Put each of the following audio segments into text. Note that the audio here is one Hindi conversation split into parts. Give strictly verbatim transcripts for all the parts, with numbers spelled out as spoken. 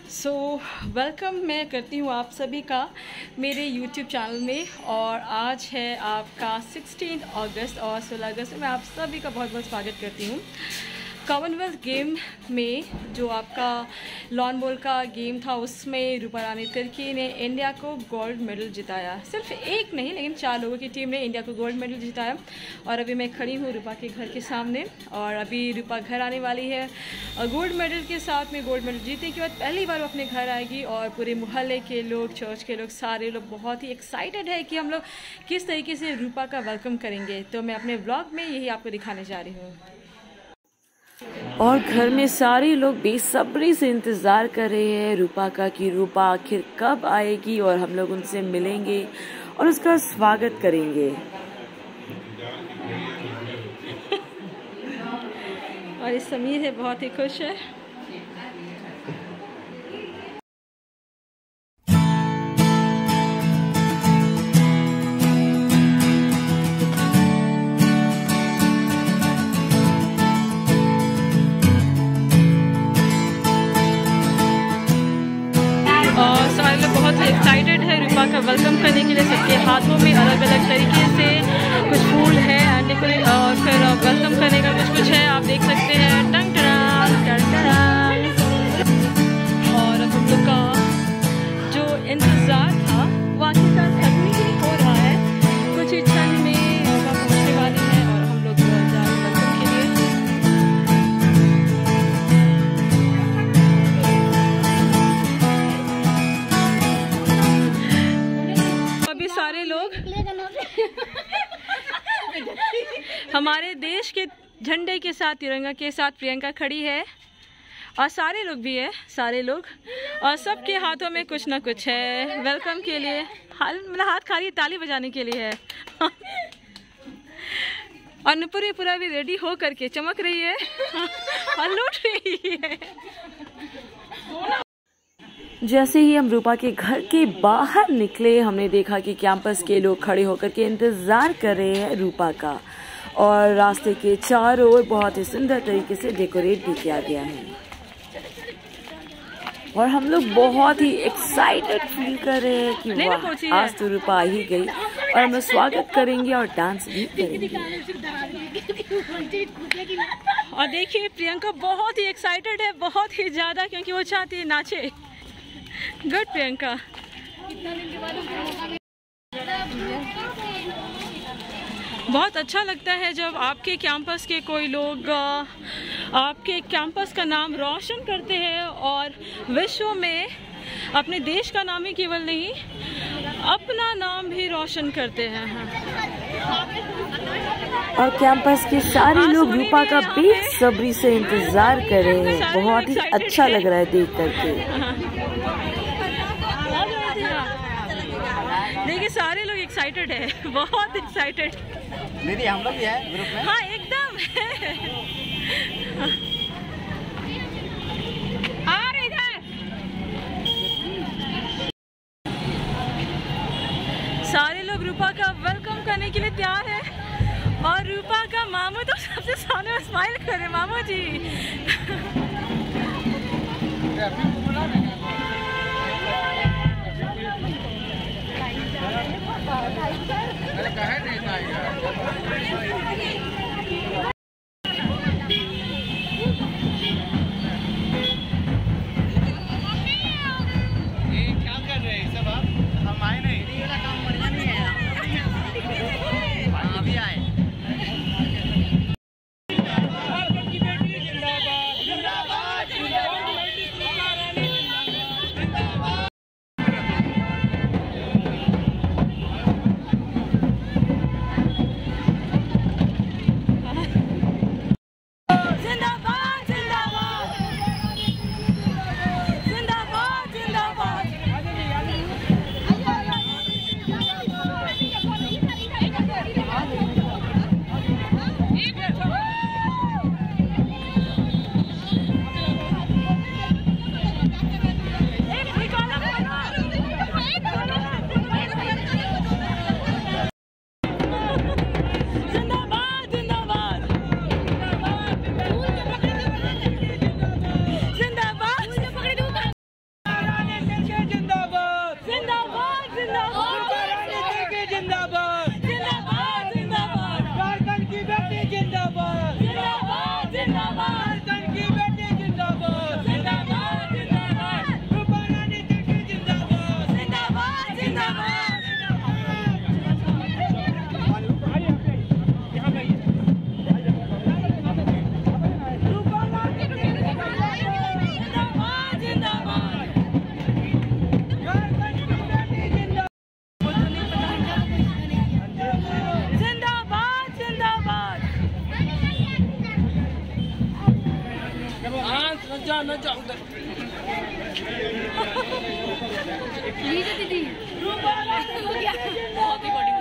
सो so, वेलकम मैं करती हूँ आप सभी का मेरे यूट्यूब चैनल में। और आज है आपका सोलह अगस्त और सोलह अगस्त में आप सभी का बहुत बहुत स्वागत करती हूँ। कॉमनवेल्थ गेम में जो आपका लॉन बॉल का गेम था उसमें रूपा रानी तिर्की ने इंडिया को गोल्ड मेडल जिताया। सिर्फ एक नहीं लेकिन चार लोगों की टीम ने इंडिया को गोल्ड मेडल जिताया। और अभी मैं खड़ी हूँ रूपा के घर के सामने और अभी रूपा घर आने वाली है और गोल्ड मेडल के साथ में। गोल्ड मेडल जीतने के बाद पहली बार वो अपने घर आएगी और पूरे मोहल्ले के लोग, चर्च के लोग, सारे लोग बहुत ही एक्साइटेड है कि हम लोग किस तरीके से रूपा का वेलकम करेंगे। तो मैं अपने व्लॉग में यही आपको दिखाने जा रही हूँ। और घर में सारे लोग बेसब्री से इंतज़ार कर रहे हैं रूपा का कि रूपा आखिर कब आएगी और हम लोग उनसे मिलेंगे और उसका स्वागत करेंगे। और इस समीर है बहुत ही खुश है। और सारे लोग बहुत ही एक्साइटेड है रूपा का वेलकम करने के लिए। सबके हाथों में अलग अलग तरीके से कुछ फूल है और फिर वेलकम करने का कुछ कुछ है, आप देख सकते हैं। टंग टड़ांग, टंग टड़ांग। और अब हम लोग का जो इंतज़ार था वो आखिरकार खत्म ही हो रहा है। कुछ ही क्षण में रूपा पहुँचने वाली है और हम लोग जा रहे हैं वेलकम के लिए। सारे लोग हमारे देश के झंडे के साथ, तिरंगा के साथ प्रियंका खड़ी है और सारे लोग भी है, सारे लोग और सबके हाथों में कुछ ना कुछ है वेलकम के लिए। हाल मतलब हाथ खाली ताली बजाने के लिए है। और नुपुरी पूरा भी रेडी हो करके चमक रही है और लूट रही है। जैसे ही हम रूपा के घर के बाहर निकले हमने देखा कि कैंपस के लोग खड़े होकर के इंतज़ार कर रहे हैं रूपा का। और रास्ते के चारों ओर बहुत ही सुंदर तरीके से डेकोरेट भी किया गया है और हम लोग बहुत ही एक्साइटेड फील कर रहे हैं कि वाह, आज तो रूपा आ ही गई और हम लोग स्वागत करेंगे और डांस भी करेंगे। और देखिए प्रियंका बहुत ही एक्साइटेड है, बहुत ही ज़्यादा, क्योंकि वो चाहती है नाचे। गुड प्रियंका। बहुत अच्छा लगता है जब आपके कैंपस के कोई लोग आपके कैंपस का नाम रोशन करते हैं और विश्व में अपने देश का नाम ही केवल नहीं अपना नाम भी रोशन करते हैं। और कैंपस के सारे लोग रूपा का बेसब्री से इंतजार कर रहे हैं। बहुत ही अच्छा लग रहा है देख करके। देखिए सारे लोग एक्साइटेड है, बहुत एक्साइटेड। दीदी हम लोग भी है ग्रुप में। हाँ एकदम है। और इधर सारे लोग रूपा का वेलकम करने के लिए तैयार है और रूपा का मामू तो सबसे सामने में स्माइल कर रहे। मामू जी दीदी बहुत ही बड़ी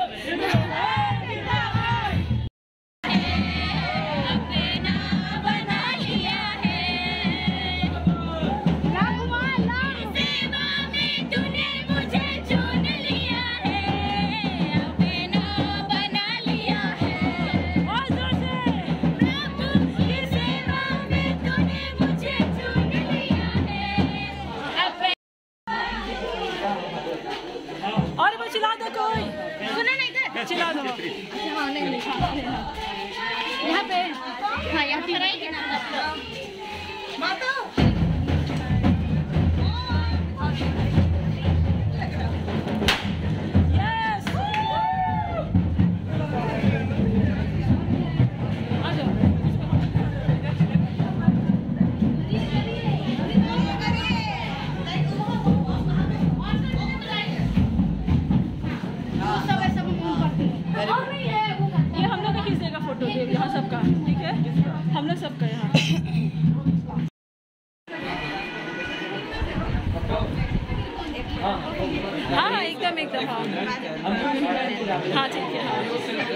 चिल्ला दो कोई सुना नहीं था चिल्ला दो हाँ नहीं नहीं यहाँ पे हाँ यहाँ पे रहेगी ना माता यहाँ सबका ठीक है हम लोग सबका यहाँ हाँ हाँ एकदम एकदम हाँ हाँ ठीक है हाँ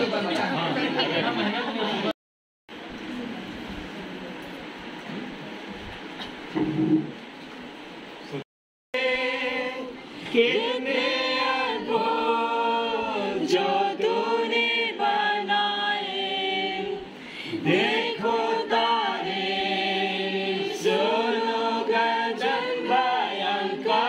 जो तूने देखो तारे सुनो गगन भयंकर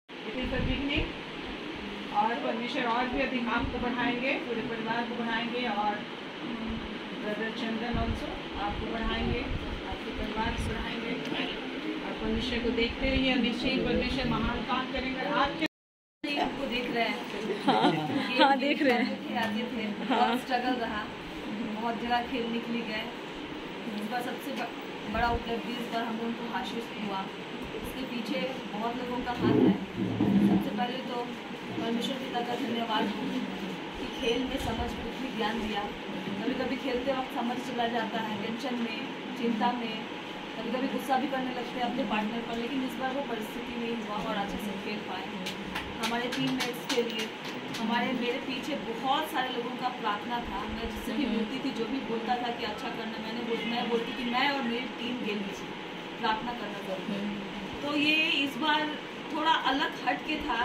और परमेश्वर और भी अधिक आपको बढ़ाएंगे, पूरे परिवार को बढ़ाएंगे और ब्रदर चंदन ऑल्सो आपको बढ़ाएंगे, आपके परिवार को बढ़ाएंगे और परमेश्वर को देखते रहिए। निश्चय परमेश्वर महान काम करेंगे। आपके आपको देख रहे हैं हाँ, हाँ देख रहे हैं आते थे बहुत स्ट्रगल रहा, बहुत जगह खेलने के लिए गए। इस बार सबसे बड़ा उपलब्धि इस बार हम लोगों को हासिल हुआ। इसके पीछे बहुत लोगों का हाथ है। सबसे पहले तो परमेश्वर पिता का धन्यवाद कि खेल में समझ बुद्धि ज्ञान दिया। कभी कभी खेलते वक्त समझ चला जाता है, टेंशन में, चिंता में, कभी कभी गुस्सा भी करने लगते हैं अपने पार्टनर पर, लेकिन इस बार वो परिस्थिति नहीं हुआ और अच्छे से खेल पाए। हमारे टीम मेट्स के लिए हमारे मेरे पीछे बहुत सारे लोगों का प्रार्थना था। मैं जिससे भी बोलती थी, जो भी बोलता था कि अच्छा करना, मैंने बोल मैं बोलती कि मैं और मेरी टीम के लिए प्रार्थना करना जरूरी। तो ये इस बार थोड़ा अलग हट के था।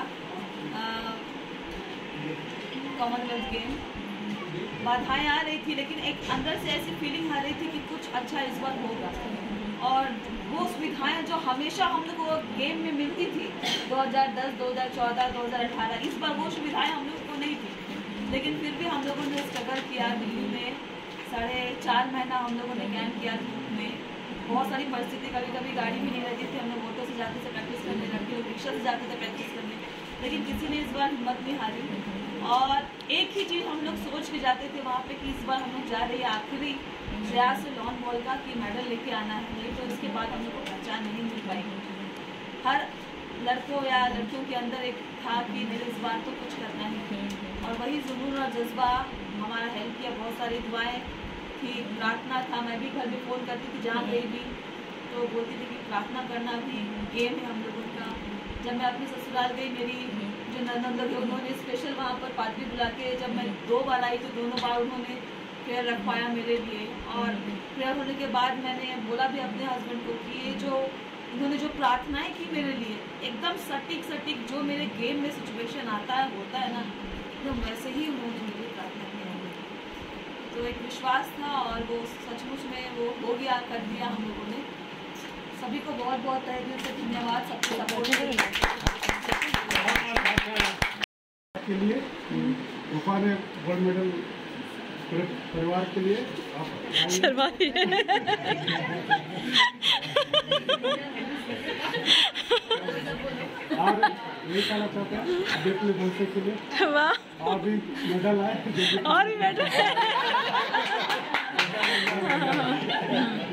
कॉमनवेल्थ गेम बाधाएं आ रही थी, लेकिन एक अंदर से ऐसी फीलिंग आ रही थी कि कुछ अच्छा इस बार होगा। और वो सुविधाएं जो हमेशा हम लोग को गेम में मिलती थी दो हज़ार दस, दो हज़ार चौदह, दो हज़ार अठारह, इस बार वो सुविधाएं हम लोग को नहीं थी। लेकिन फिर भी हम लोगों ने स्ट्रगल किया। दिल्ली में साढ़े चार महीना हम लोगों ने कैंप किया धूप में। बहुत सारी परिस्थिति, कभी कभी गाड़ी भी नहीं रहती थी, हम लोग ऑटो से जाते थे प्रैक्टिस करने, लड़के लोग रिक्शा से जाते थे प्रैक्टिस करने, लेकिन किसी ने इस बार हिम्मत नहीं हारी। और एक ही चीज़ हम लोग सोच के जाते थे वहाँ पे कि इस बार हम लोग जा रहे हैं आखिरी प्रयास से लॉन बॉल का कि मेडल लेके आना है, नहीं तो इसके बाद हम लोग को पहचान नहीं मिल पाएगी। हर लड़कों या लड़कियों के अंदर एक था कि मेरे इस बार तो कुछ करना है, और वही जुनून और जज्बा हमारा हेल्प किया। बहुत सारी दुआएं थी, प्रार्थना था। मैं भी घर में फ़ोन करती थी जहाँ गई भी, तो बोलती थी कि प्रार्थना करना भी गेम है हम लोगों का। जब मैं अपनी ससुराल गई, मेरी जो ननद लोग उन्होंने स्पेशल वहाँ पर पार्टी बुला के, जब मैं दो बार आई तो दोनों बार उन्होंने प्रेयर रखवाया मेरे लिए। और प्रेयर होने के बाद मैंने बोला भी अपने हस्बैंड को कि ये जो उन्होंने जो प्रार्थनाएं की मेरे लिए, एकदम सटीक सटीक जो मेरे गेम में सिचुएशन आता है होता है ना, एकदम वैसे ही उन्होंने मेरे लिए प्रार्थना किया। तो एक विश्वास था और वो सचमुच में वो हो गया, कर दिया हम लोगों ने। सभी को बहुत बहुत तहे दिल से धन्यवाद, सबको सपोर्ट के लिए। रूपा ने गोल्ड मेडल पूरे परिवार के लिए शर्मा और यही कहना चाहते हैं अपने बच्चे के लिए। वाह, और भी मेडल आए और भी मेडल